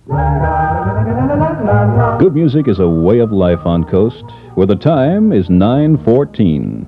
Good music is a way of life on Coast, where the time is 9:14.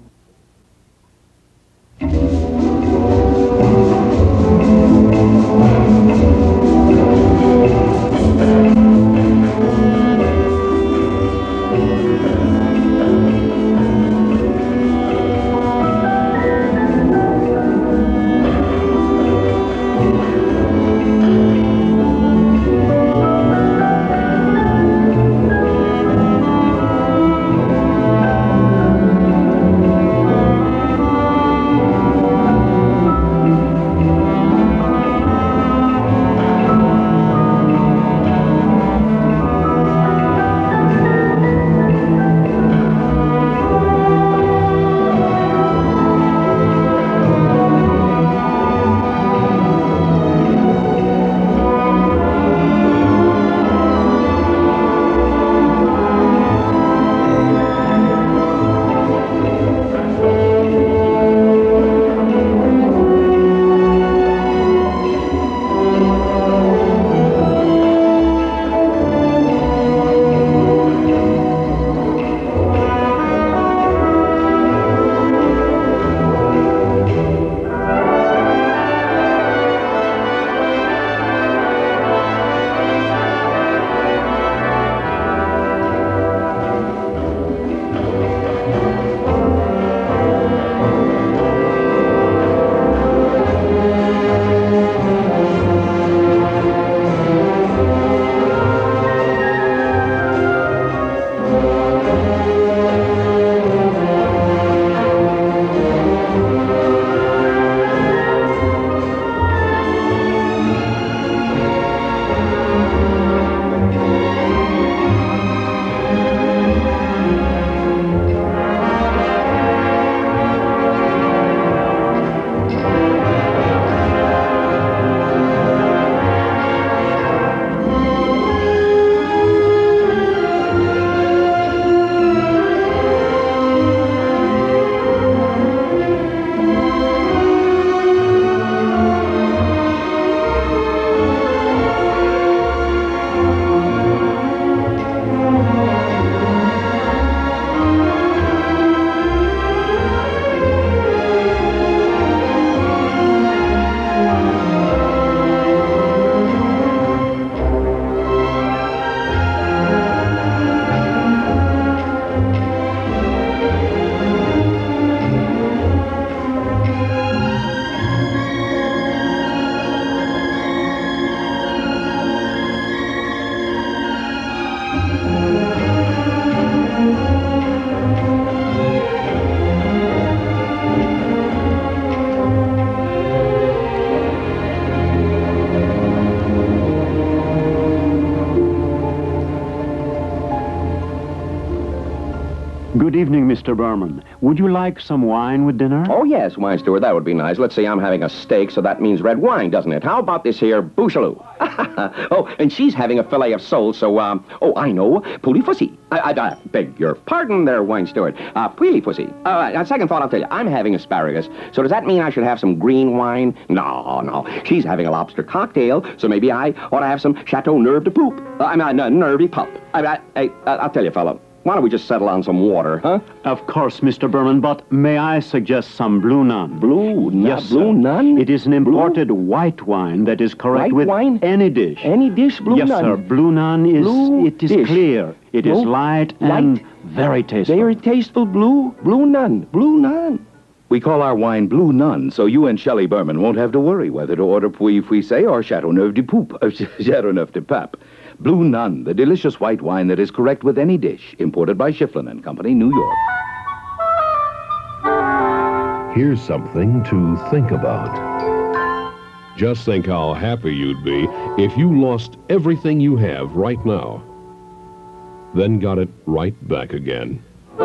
Good evening, Mr. Berman. Would you like some wine with dinner? Oh, yes, wine steward, that would be nice. Let's see, I'm having a steak, so that means red wine, doesn't it? How about this here bouchalou? Oh, and she's having a fillet of sole, so, oh, I know, poulet-fussy. I beg your pardon there, wine steward. Poulet-fussy. On second thought, I'll tell you, I'm having asparagus, so does that mean I should have some green wine? No. She's having a lobster cocktail, so maybe I ought to have some Chateau Nerve de Poupe. Nervy Pup. I'll tell you, fella. Why don't we just settle on some water, huh? Of course, Mr. Berman, but may I suggest some Blue Nun? Blue Nun? Yes, Blue sir. Nun? It is an imported white wine that is correct White with wine? any dish. Any dish, Blue Nun? Yes, sir. Blue Nun is, Blue it is dish. clear. It is light and very tasteful. Very tasteful, Blue Nun. Blue Nun. We call our wine Blue Nun, so you and Shelley Berman won't have to worry whether to order Pouilly-Fuissé or Chateauneuf du Pape. Chateauneuf du Pape. Blue Nun, the delicious white wine that is correct with any dish, imported by Schifflin and Company, New York. Here's something to think about. Just think how happy you'd be if you lost everything you have right now, then got it right back again.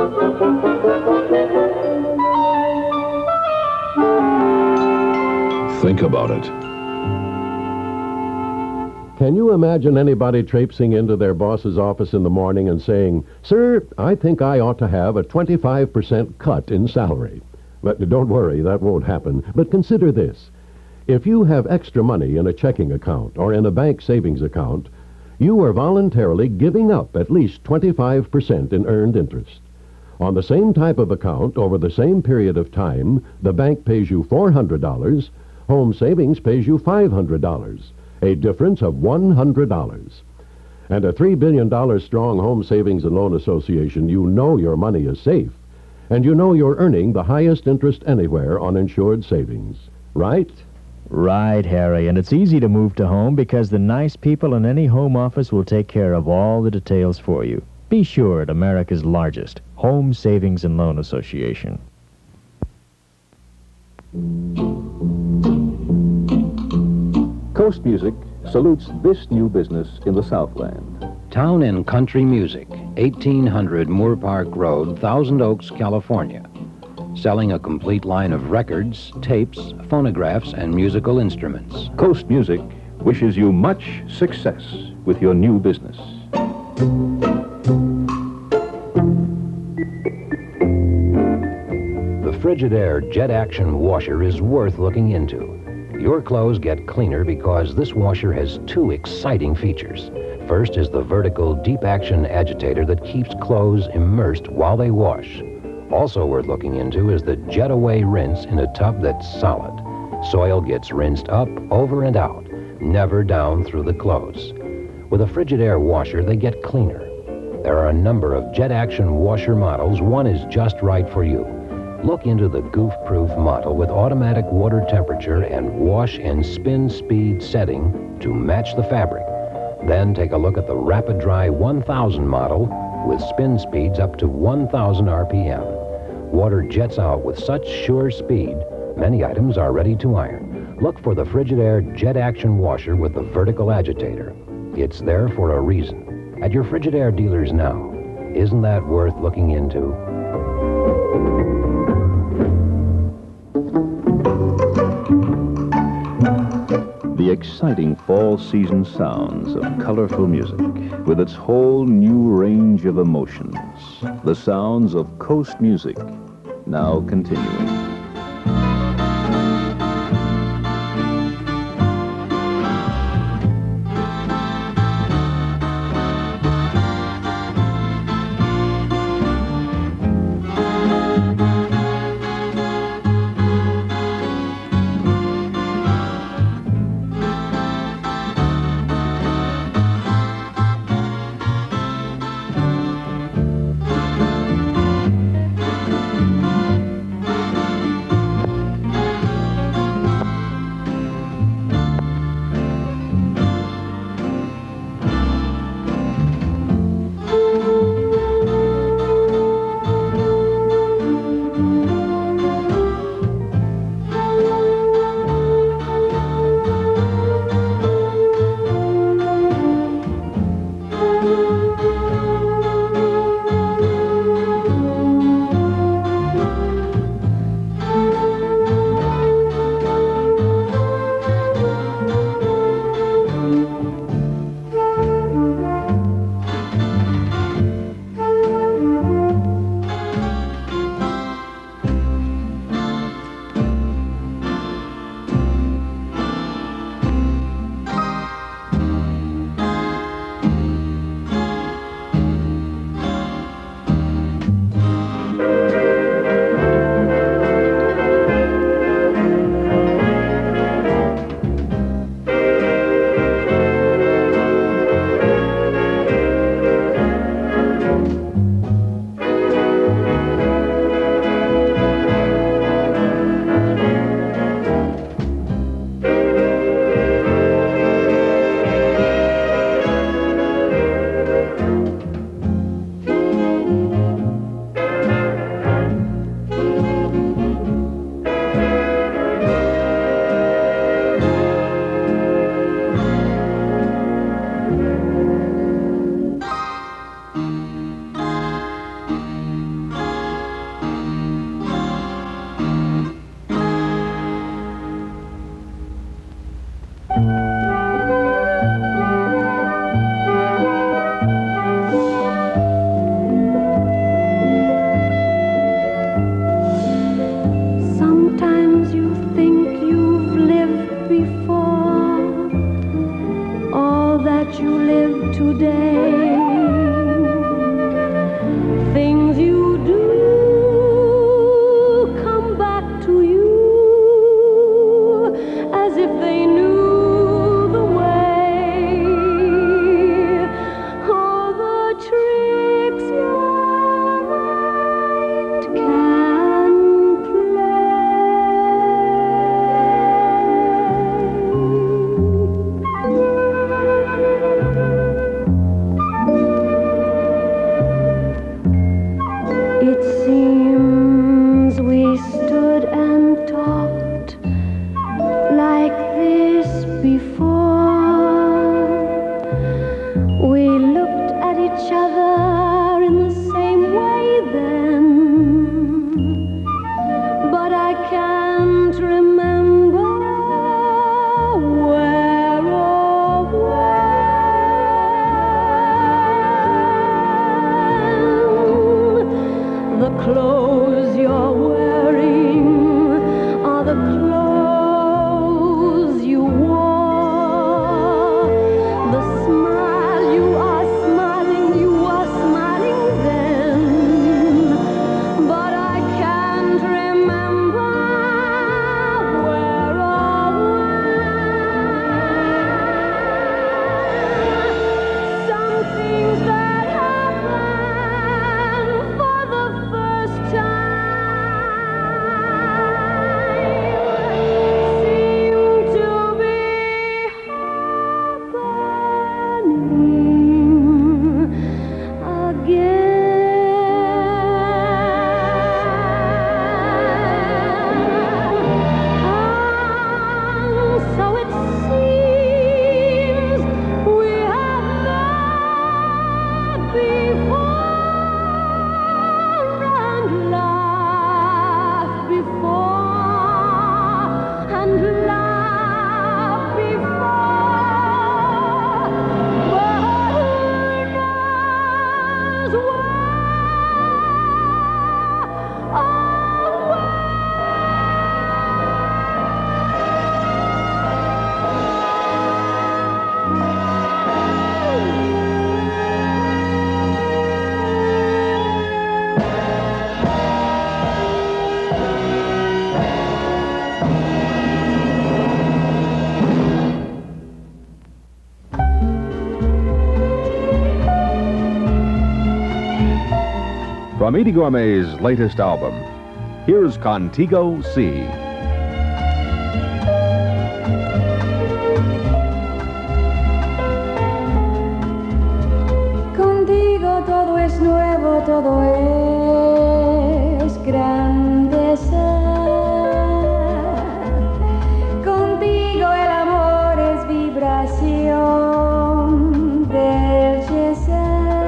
Think about it. Can you imagine anybody traipsing into their boss's office in the morning and saying, "Sir, I think I ought to have a 25% cut in salary"? But don't worry, that won't happen. But consider this. If you have extra money in a checking account or in a bank savings account, you are voluntarily giving up at least 25% in earned interest. On the same type of account over the same period of time, the bank pays you $400, home savings pays you $500, a difference of $100. And a $3 billion strong home savings and loan association, you know your money is safe, and you know you're earning the highest interest anywhere on insured savings. Right? Right, Harry, and it's easy to move to home because the nice people in any home office will take care of all the details for you. Be sure at America's largest home savings and loan association. Coast Music salutes this new business in the Southland. Town and Country Music, 1800 Moore Park Road, Thousand Oaks, California. Selling a complete line of records, tapes, phonographs, and musical instruments. Coast Music wishes you much success with your new business. The Frigidaire Jet Action Washer is worth looking into. Your clothes get cleaner because this washer has two exciting features. First is the vertical deep action agitator that keeps clothes immersed while they wash. Also worth looking into is the Jet Away rinse in a tub that's solid. Soil gets rinsed up, over and out, never down through the clothes. With a Frigidaire washer, they get cleaner. There are a number of Jet Action washer models. One is just right for you. Look into the goof-proof model with automatic water temperature and wash and spin speed setting to match the fabric. Then take a look at the Rapid Dry 1000 model with spin speeds up to 1000 RPM. Water jets out with such sure speed, many items are ready to iron. Look for the Frigidaire Jet Action Washer with the vertical agitator. It's there for a reason. At your Frigidaire dealers now. Isn't that worth looking into? The exciting fall season sounds of colorful music with its whole new range of emotions. The sounds of Coast Music, now continuing. today. Things you do come back to you as if they knew the way. All the tricks your mind can It seems we stood and talked like this before. We looked at each other in the same way then, but I can't remember where or when. The clothes you're wearing are the clothes you wore. The smile you are smiling then. But I can't remember where or when. Some things that happen for the first time seem to be happening again. So it seems we have met before and laughed before and laughed before. But who knows where or when? From Edie Gourmet's latest album, here's Contigo C. Contigo todo es nuevo, todo es grandeza. Contigo el amor es vibración, belleza.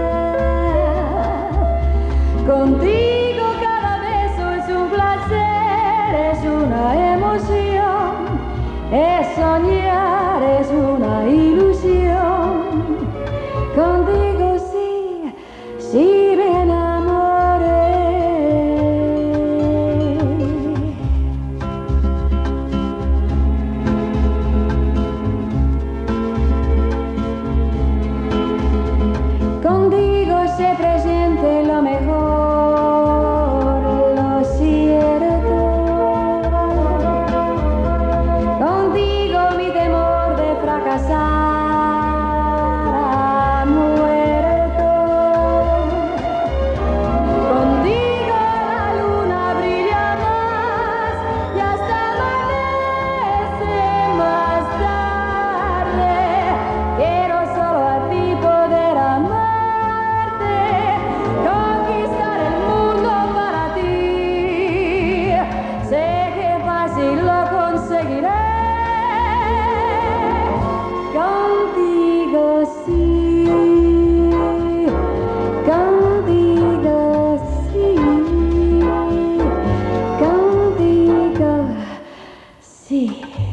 Contigo cada beso es un placer, es una emoción, es soñar, es una ilusión. Contigo sí, sí me enamoré. Contigo se presente lo mejor, lo cierto. Contigo mi temor de fracasar ha muerto. Contigo la luna brilla más y hasta amanece más tarde. Quiero solo a ti poder amarte, conquistar el mundo para ti. Sé que fácil lo conseguiré. Contigo sí, contigo sí, contigo sí.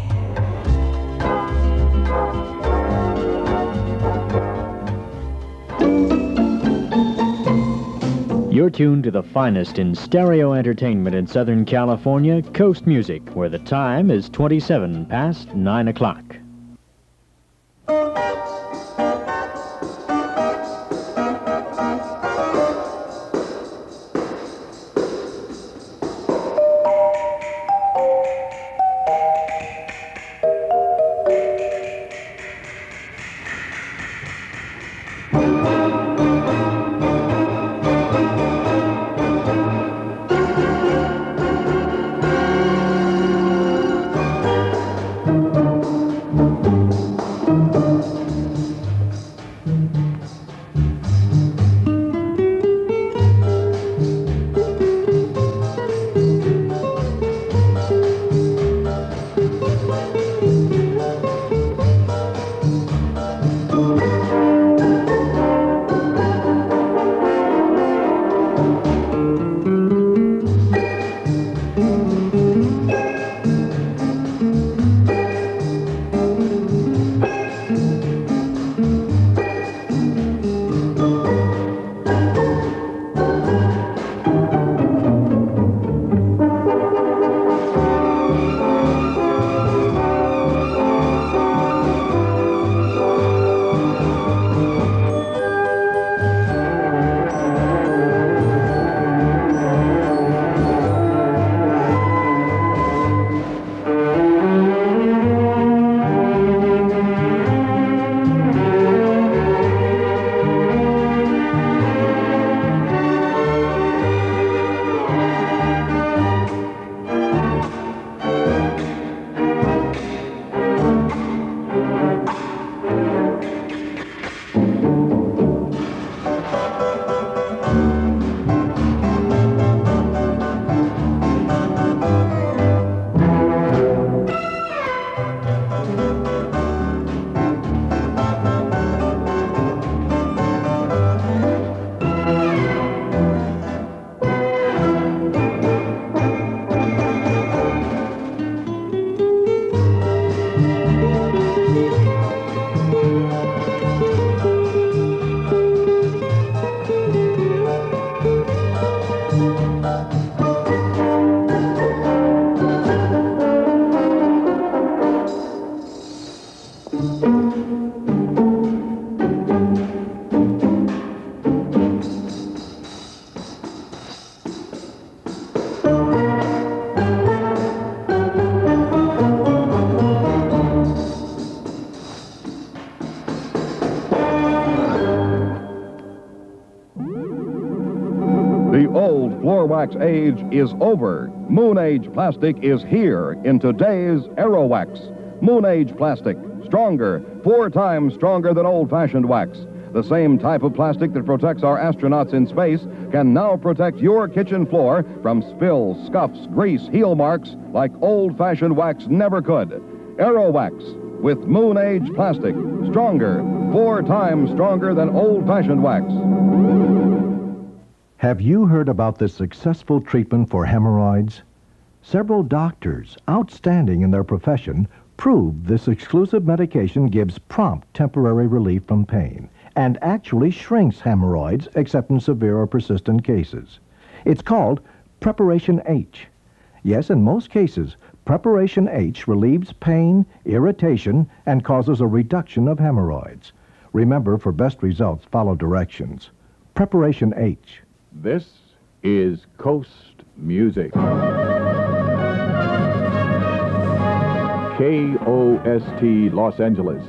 You're tuned to the finest in stereo entertainment in Southern California, Kost Music, where the time is 27 past 9 o'clock. Old floor wax age is over. Moon Age plastic is here in today's Aerowax. Moon Age plastic, stronger, 4 times stronger than old-fashioned wax. The same type of plastic that protects our astronauts in space can now protect your kitchen floor from spills, scuffs, grease, heel marks like old-fashioned wax never could. Aerowax with Moon Age plastic, stronger, 4 times stronger than old-fashioned wax. Have you heard about this successful treatment for hemorrhoids? Several doctors, outstanding in their profession, proved this exclusive medication gives prompt temporary relief from pain and actually shrinks hemorrhoids except in severe or persistent cases. It's called Preparation H. Yes, in most cases, Preparation H relieves pain, irritation, and causes a reduction of hemorrhoids. Remember, for best results, follow directions. Preparation H. This is Kost Music. KOST Los Angeles.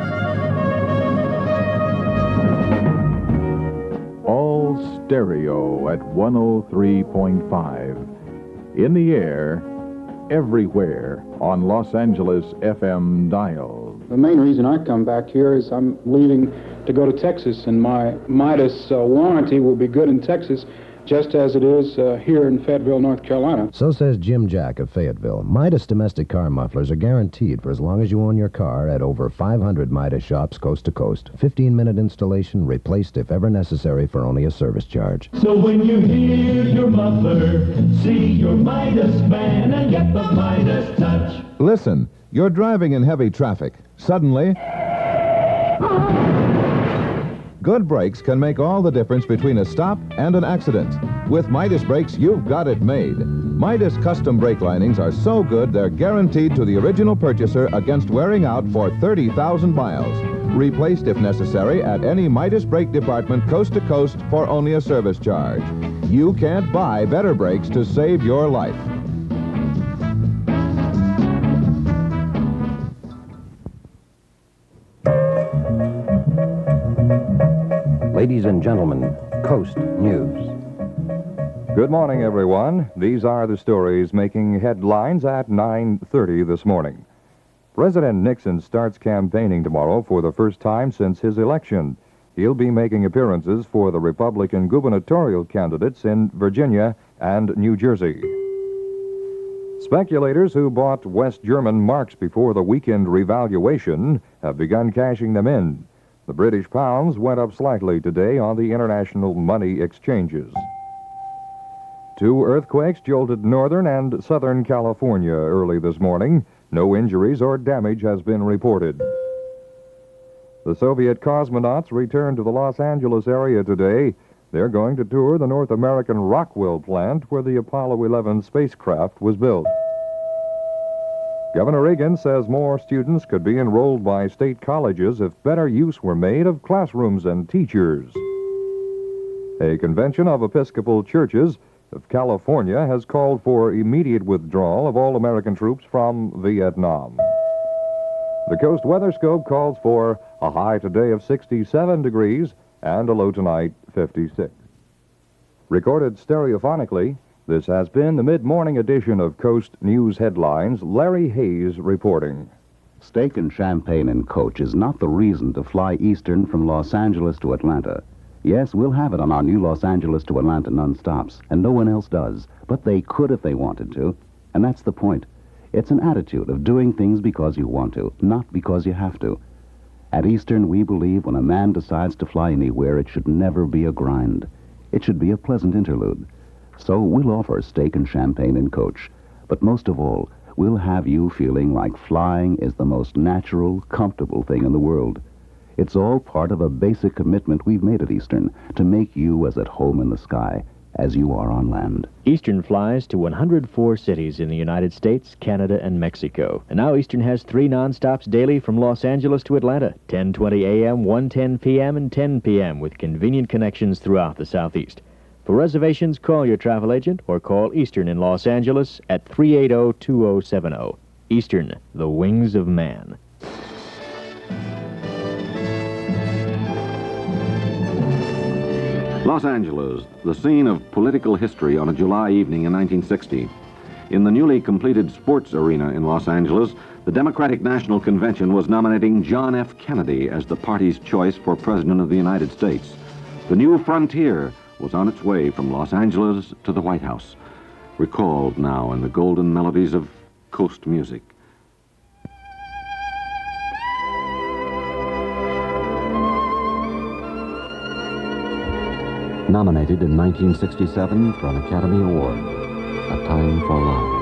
All stereo at 103.5. In the air, everywhere on Los Angeles FM dial. The main reason I come back here is I'm leaving to go to Texas, and my Midas warranty will be good in Texas just as it is here in Fayetteville, North Carolina. So says Jim Jack of Fayetteville. Midas domestic car mufflers are guaranteed for as long as you own your car at over 500 Midas shops coast to coast. 15-minute installation, replaced if ever necessary for only a service charge. So when you hear your muffler, see your Midas man and get the Midas touch. Listen, you're driving in heavy traffic. Suddenly, good brakes can make all the difference between a stop and an accident. With Midas brakes, you've got it made. Midas custom brake linings are so good they're guaranteed to the original purchaser against wearing out for 30,000 miles. Replaced if necessary at any Midas brake department coast to coast for only a service charge. You can't buy better brakes to save your life. Ladies and gentlemen, Coast News. Good morning, everyone. These are the stories making headlines at 9:30 this morning. President Nixon starts campaigning tomorrow for the first time since his election. He'll be making appearances for the Republican gubernatorial candidates in Virginia and New Jersey. Speculators who bought West German marks before the weekend revaluation have begun cashing them in. The British pounds went up slightly today on the international money exchanges. 2 earthquakes jolted northern and southern California early this morning. No injuries or damage has been reported. The Soviet cosmonauts returned to the Los Angeles area today. They're going to tour the North American Rockwell plant where the Apollo 11 spacecraft was built. Governor Reagan says more students could be enrolled by state colleges if better use were made of classrooms and teachers. A convention of Episcopal churches of California has called for immediate withdrawal of all American troops from Vietnam. The Coast Weather Scope calls for a high today of 67 degrees and a low tonight 56. Recorded stereophonically, this has been the mid-morning edition of Coast News Headlines. Larry Hayes reporting. Steak and champagne and coach is not the reason to fly Eastern from Los Angeles to Atlanta. Yes, we'll have it on our new Los Angeles to Atlanta non-stops, and no one else does. But they could if they wanted to, and that's the point. It's an attitude of doing things because you want to, not because you have to. At Eastern, we believe when a man decides to fly anywhere, it should never be a grind. It should be a pleasant interlude. So we'll offer steak and champagne and coach. But most of all, we'll have you feeling like flying is the most natural, comfortable thing in the world. It's all part of a basic commitment we've made at Eastern to make you as at home in the sky as you are on land. Eastern flies to 104 cities in the United States, Canada, and Mexico. And now Eastern has 3 nonstops daily from Los Angeles to Atlanta, 10:20 a.m., 1:10 p.m., and 10 p.m., with convenient connections throughout the Southeast. For reservations, call your travel agent or call Eastern in Los Angeles at 380-2070. Eastern, the wings of man. Los Angeles, the scene of political history on a July evening in 1960. In the newly completed sports arena in Los Angeles, the Democratic National Convention was nominating John F. Kennedy as the party's choice for President of the United States. The new frontier was on its way from Los Angeles to the White House, recalled now in the golden melodies of Kost music. Nominated in 1967 for an Academy Award, A Time for Love.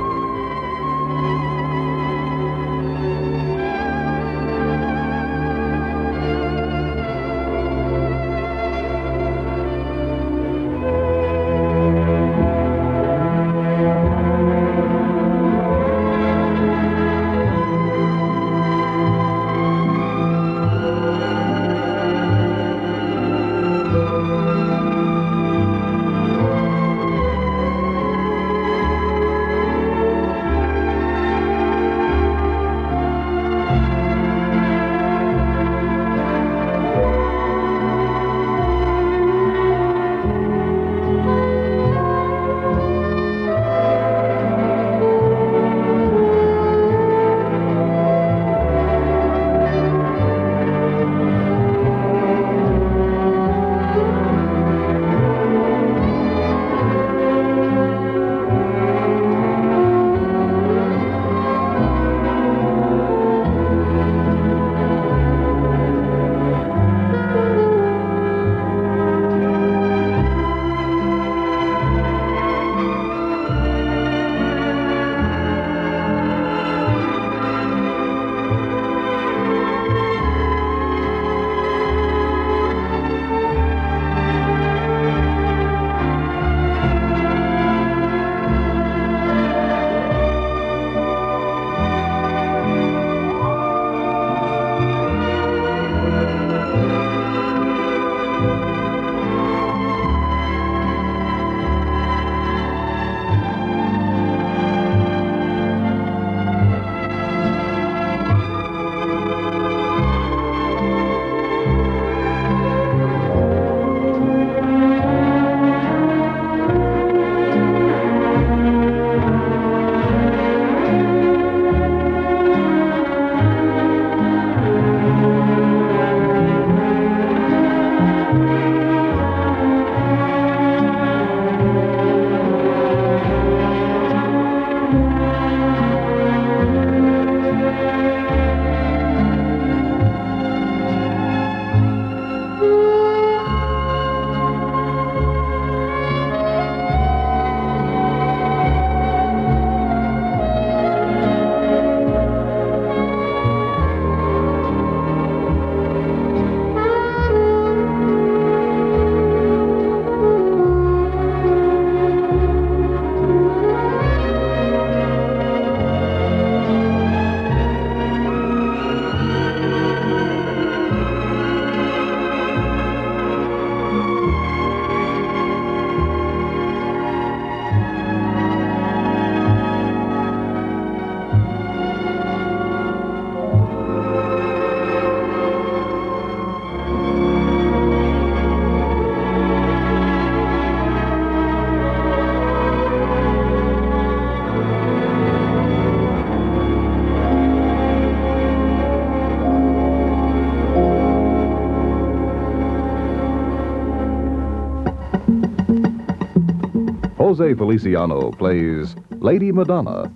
Jose Feliciano plays Lady Madonna.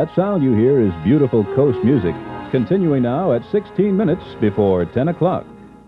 That sound you hear is beautiful coast music, continuing now at 16 minutes before 10 o'clock.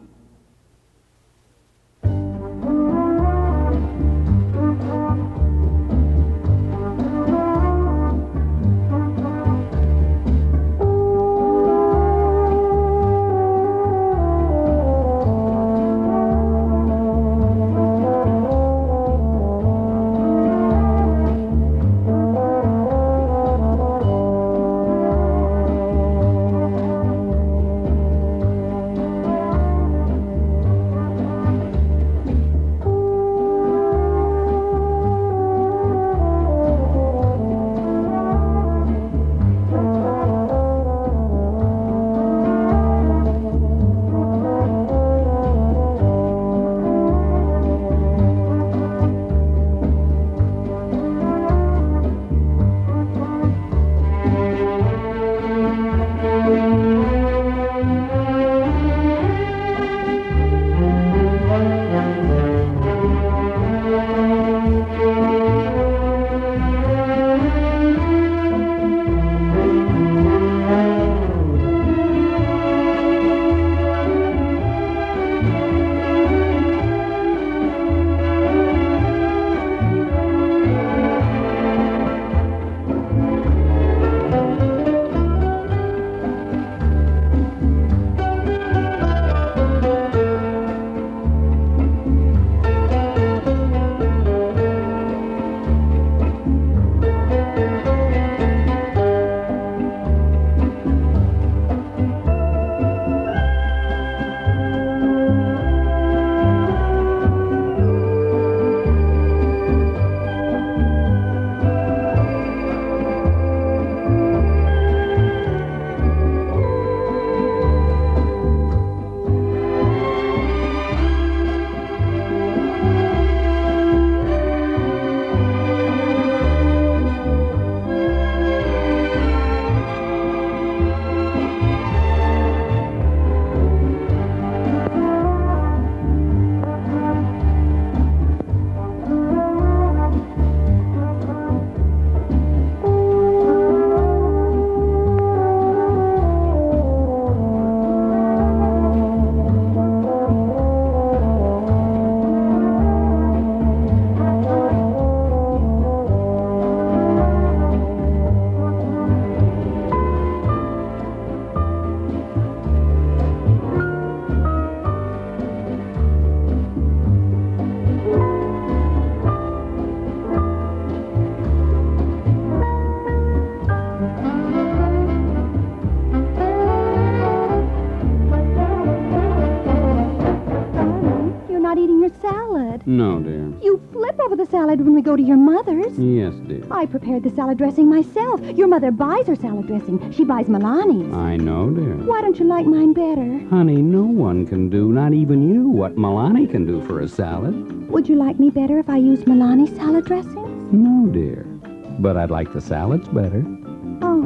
No, dear. You flip over the salad when we go to your mother's. Yes, dear. I prepared the salad dressing myself. Your mother buys her salad dressing. She buys Milani's. I know, dear. Why don't you like mine better? Honey, no one can do, not even you, what Milani can do for a salad. Would you like me better if I used Milani's salad dressing? No, dear. But I'd like the salads better. Oh.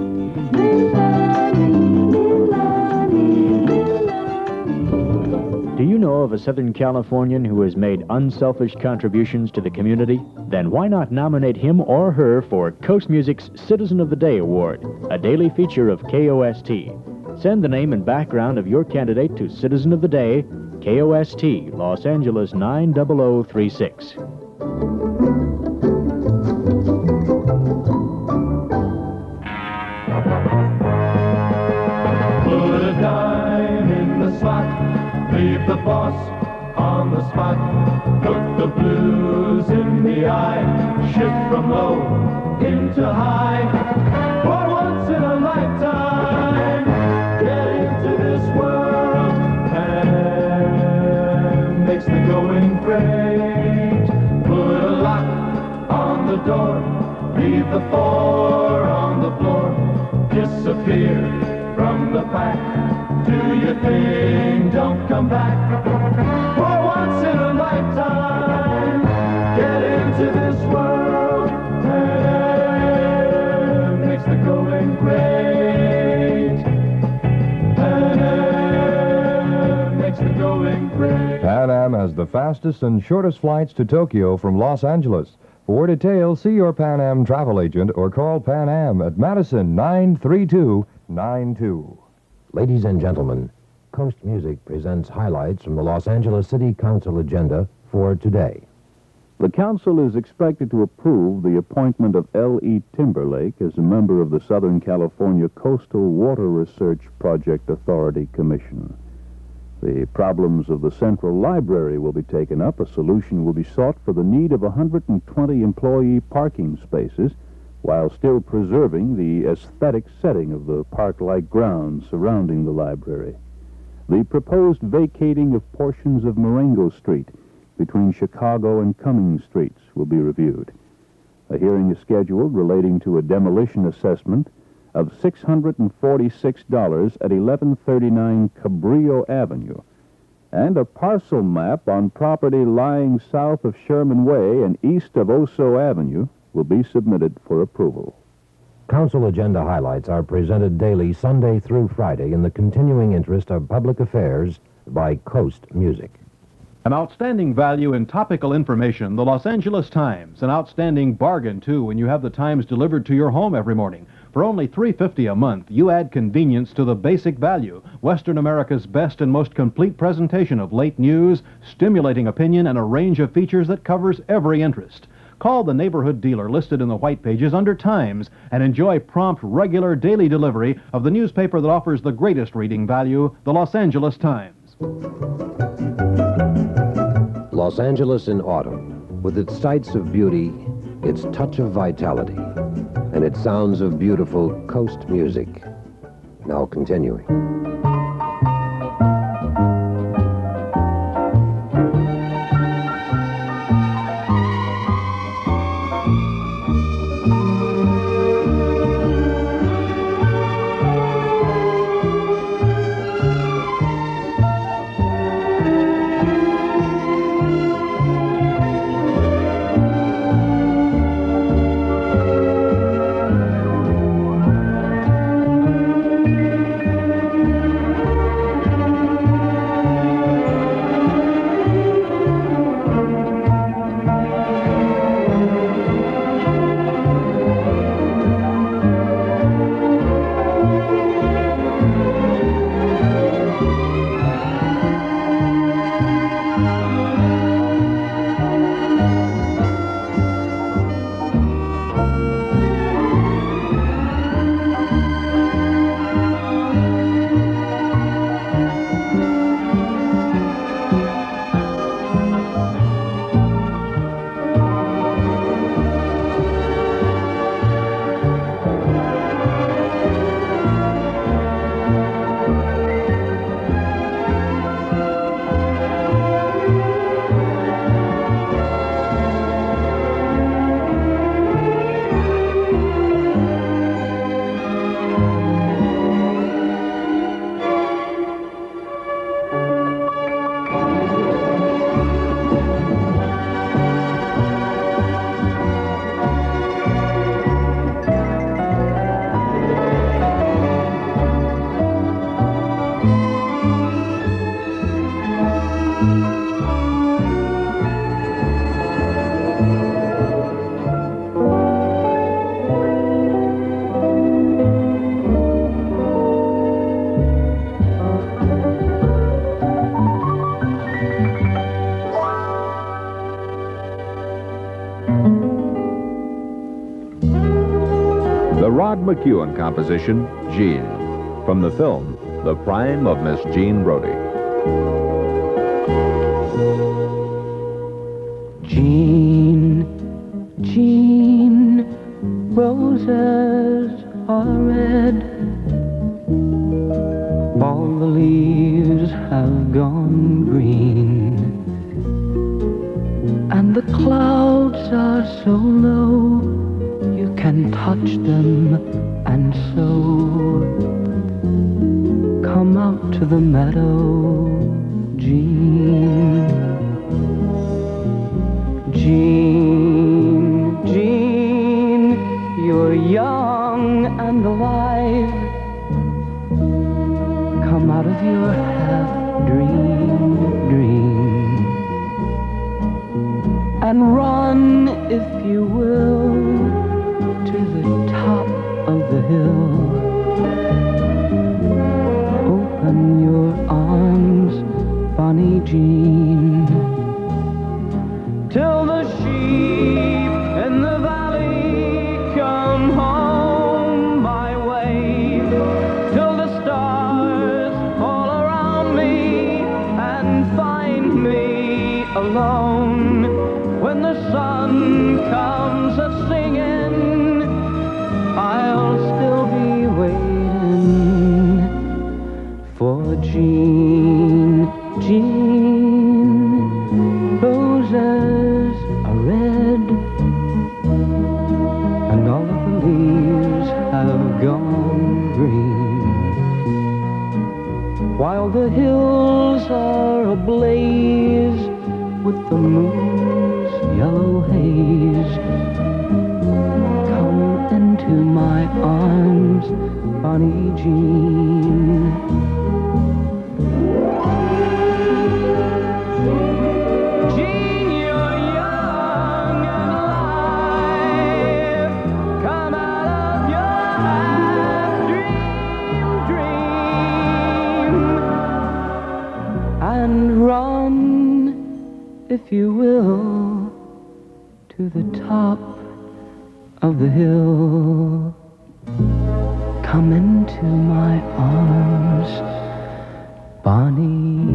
Do you know of a Southern Californian who has made unselfish contributions to the community? Then why not nominate him or her for Coast Music's Citizen of the Day Award, a daily feature of KOST. Send the name and background of your candidate to Citizen of the Day, KOST, Los Angeles 90036. Put a dime in the slot, leave the boss on the spot. Look the blues in the eye, shift from low into high. For once in a lifetime, get into this world and makes the going great. Put a lock on the door, leave the 4 on the floor. Disappear from the pack. Do your thing, don't come back. For once in a lifetime, get into this world and makes the going great. And makes the going great. Pan Am has the fastest and shortest flights to Tokyo from Los Angeles. For details, see your Pan Am travel agent or call Pan Am at Madison 93292. Ladies and gentlemen, Coast Music presents highlights from the Los Angeles City Council agenda for today. The council is expected to approve the appointment of L.E. Timberlake as a member of the Southern California Coastal Water Research Project Authority Commission. The problems of the Central Library will be taken up. A solution will be sought for the need of 120 employee parking spaces while still preserving the aesthetic setting of the park-like grounds surrounding the library. The proposed vacating of portions of Marengo Street between Chicago and Cummings Streets will be reviewed. A hearing is scheduled relating to a demolition assessment of $646 at 1139 Cabrillo Avenue, and a parcel map on property lying south of Sherman Way and east of Oso Avenue will be submitted for approval. Council agenda highlights are presented daily Sunday through Friday in the continuing interest of public affairs by Coast Music. An outstanding value in topical information, the Los Angeles Times. An outstanding bargain, too, when you have the Times delivered to your home every morning. For only $3.50 a month, you add convenience to the basic value. Western America's best and most complete presentation of late news, stimulating opinion, and a range of features that covers every interest. Call the neighborhood dealer listed in the white pages under Times and enjoy prompt, regular, daily delivery of the newspaper that offers the greatest reading value, the Los Angeles Times. Los Angeles in autumn, with its sights of beauty, its touch of vitality, and its sounds of beautiful coast music. Now continuing. The Rod McEwen composition, Jean, from the film The Prime of Miss Jean Brodie. Jean, Jean, roses are red. All the leaves have gone green, and the clouds are so low you can touch them, and so come out to the meadow, Jean. Jean, Jean, you're young and alive. Come out of your half-dream dream and run, if you will, to the top of the hill. Open your arms, Bonnie Jean, till the sheep in the valley come home my way, till the stars fall around me and find me alone. When the sun comes a-singing, I'll still be waiting for Jean. Jean, roses are red, and all of the leaves have gone green, while the hills are ablaze with the moon's yellow haze. Come into my arms, Bonnie Jean. Jean, you're young and alive. Come out of your half-dream dream and run, if you will, to the top of the hill. Come into my arms, Bonnie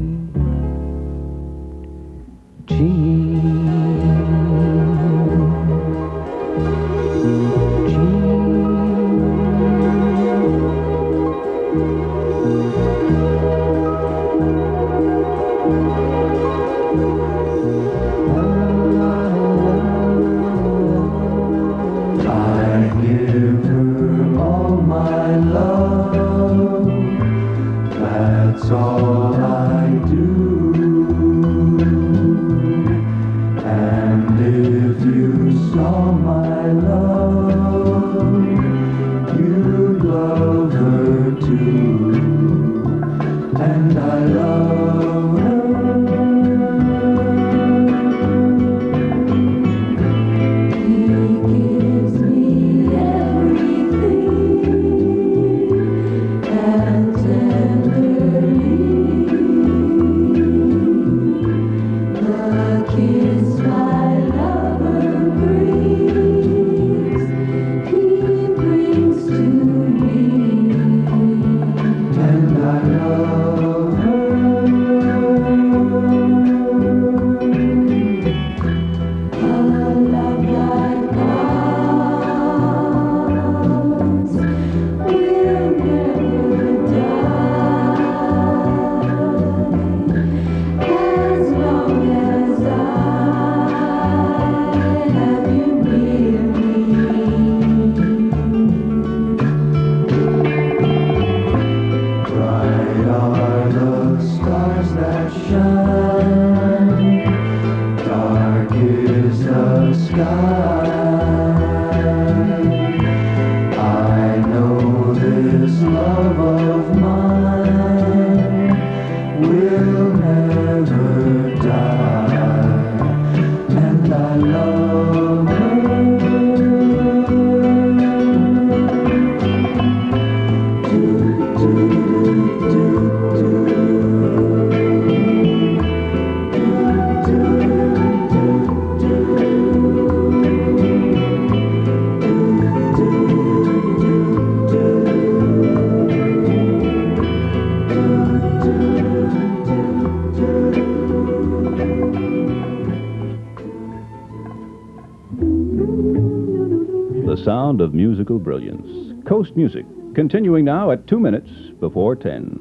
Jean. That's all I do. And if you saw my love, you'd love her too. And I love her. He gives me everything and tenderly. The kiss my lover brings, he brings to me, and I love her. A love like ours will never die, as long as I have you near me. Bright are the stars that shine, dark is the sky. I know this love of mine will never die, and I love her. The sound of musical brilliance. Coast Music, continuing now at 2 minutes before 10.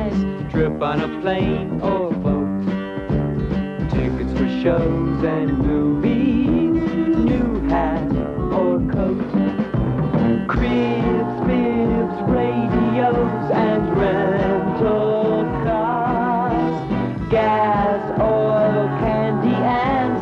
nice trip on a plane or boat. Tickets for shows and movies, new hat or coat. Cribs, bibs, radios, and rental cars. Gas, oil, candy, and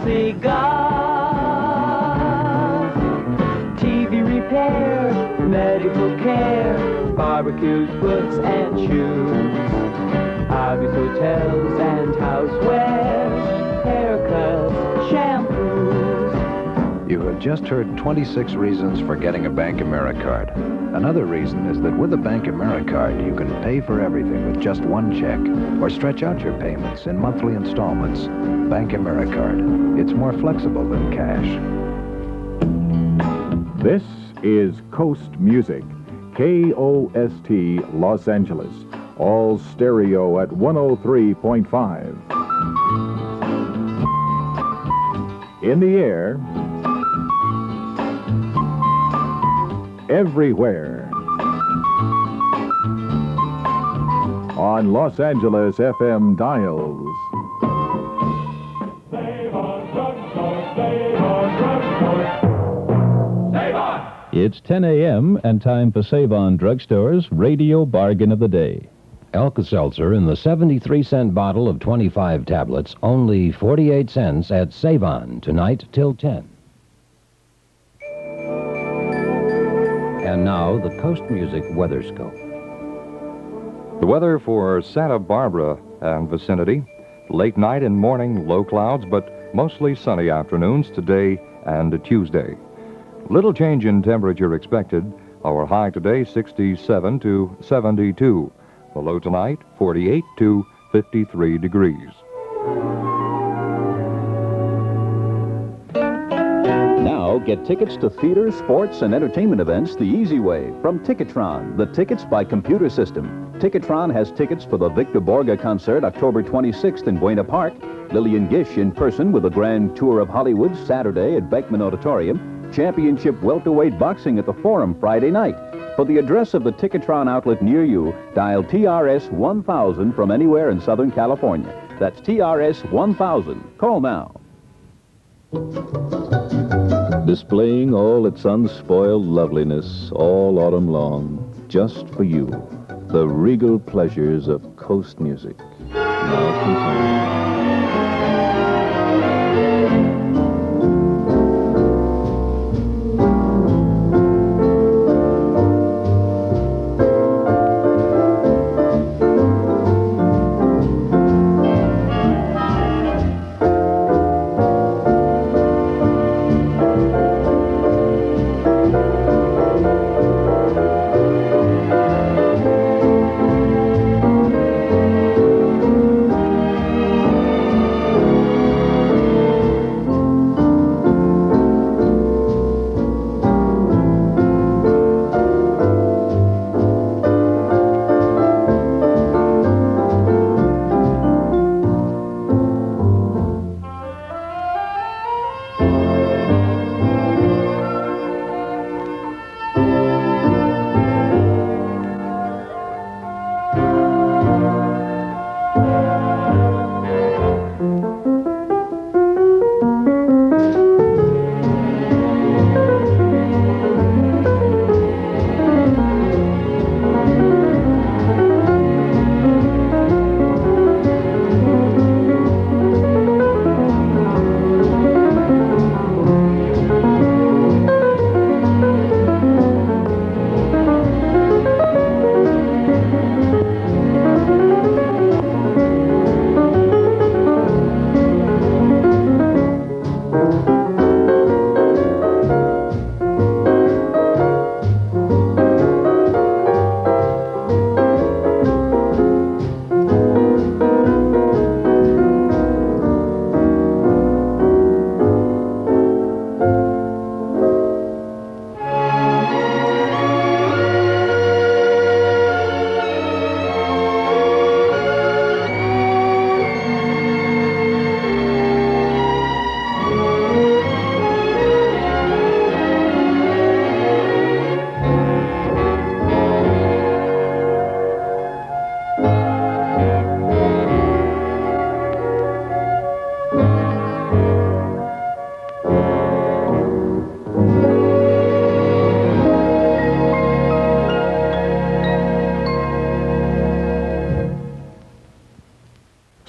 cigars. TV repair, medical care, barbecues, books, and shoes. Obvious hotels and housewares, haircuts, shampoos. You have just heard 26 reasons for getting a Bank AmeriCard. Another reason is that with a Bank AmeriCard, you can pay for everything with just one check or stretch out your payments in monthly installments. Bank AmeriCard. It's more flexible than cash. This is Kost Music, K-O-S-T, Los Angeles. All stereo at 103.5. In the air, everywhere. On Los Angeles FM dials. It's 10 a.m. and time for Save-On Drugstore's Radio Bargain of the Day. Alka-Seltzer in the 73-cent bottle of 25 tablets, only 48 cents at Save-On, tonight till 10. And now, the Kost Music Weather Scope. The weather for Santa Barbara and vicinity. Late night and morning, low clouds, but mostly sunny afternoons today and Tuesday. Little change in temperature expected. Our high today, 67 to 72. The low tonight, 48 to 53 degrees. Now, get tickets to theater, sports, and entertainment events the easy way from Ticketron, the tickets by computer system. Ticketron has tickets for the Victor Borge concert October 26th in Buena Park, Lillian Gish in person with a grand tour of Hollywood Saturday at Beckman Auditorium, championship welterweight boxing at the Forum Friday night. For the address of the Ticketron outlet near you, dial TRS 1000 from anywhere in Southern California. That's TRS 1000. Call now. Displaying all its unspoiled loveliness all autumn long, just for you, the regal pleasures of Kost Music. Now continue.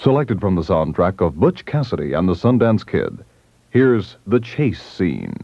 Selected from the soundtrack of Butch Cassidy and the Sundance Kid, here's the chase scene.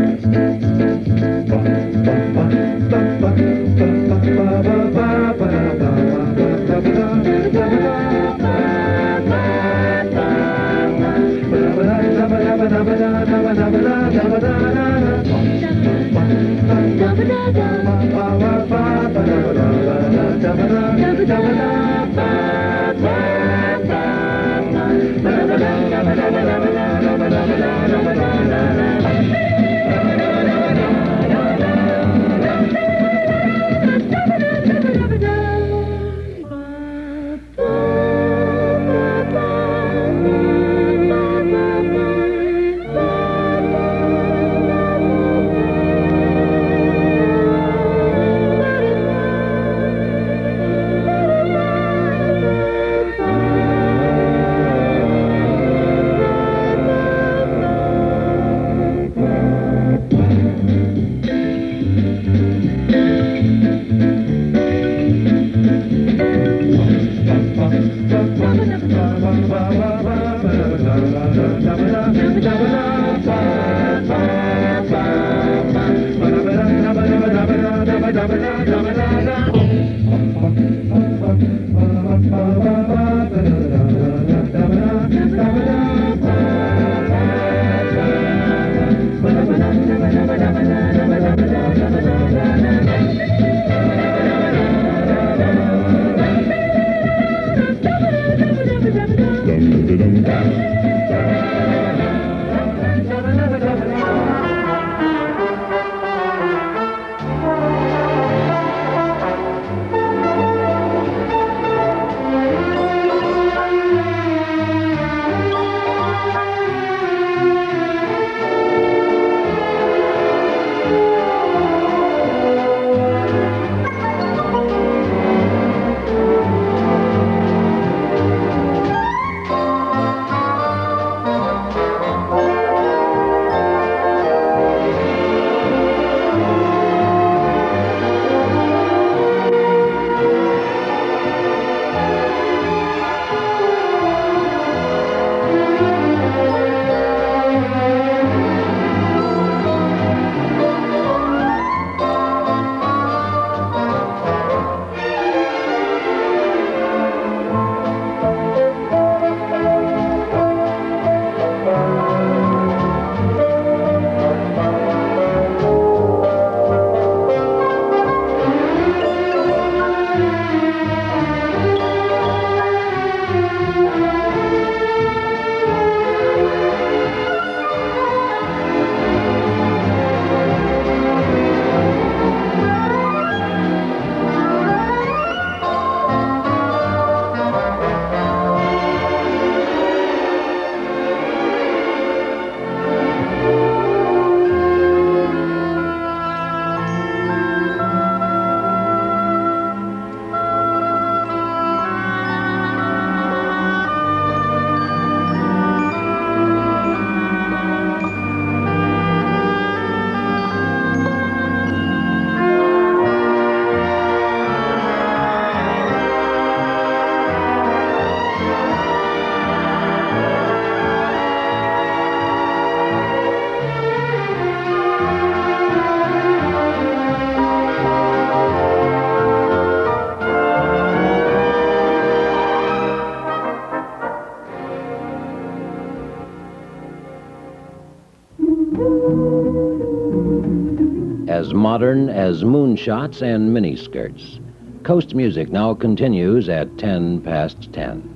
As modern as moonshots and miniskirts. Coast Music now continues at 10 past 10.